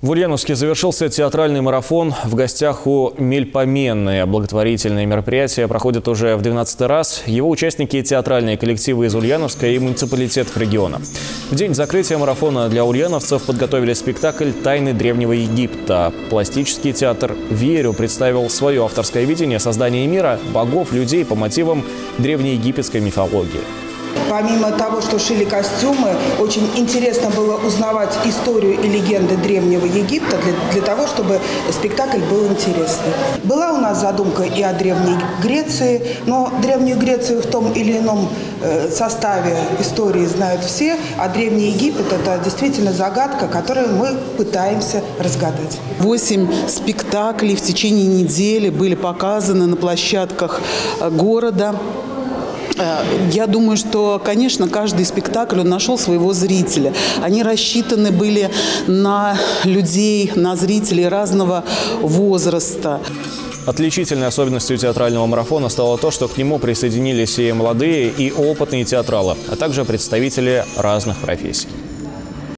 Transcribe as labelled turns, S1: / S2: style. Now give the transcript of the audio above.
S1: В Ульяновске завершился театральный марафон «В гостях у Мельпоменной». Благотворительное мероприятие проходит уже в 12-й раз. Его участники – театральные коллективы из Ульяновска и муниципалитетов региона. В день закрытия марафона для ульяновцев подготовили спектакль «Тайны древнего Египта». Пластический театр «Верю» представил свое авторское видение создания мира, богов, людей по мотивам древнеегипетской мифологии.
S2: Помимо того, что шили костюмы, очень интересно было узнавать историю и легенды Древнего Египта для того, чтобы спектакль был интересный. Была у нас задумка и о Древней Греции, но Древнюю Грецию в том или ином составе истории знают все, а Древний Египет – это действительно загадка, которую мы пытаемся разгадать.
S3: 8 спектаклей в течение недели были показаны на площадках города. Я думаю, что, конечно, каждый спектакль он нашел своего зрителя. Они рассчитаны были на людей, на зрителей разного возраста.
S1: Отличительной особенностью театрального марафона стало то, что к нему присоединились и молодые, и опытные театралы, а также представители разных профессий.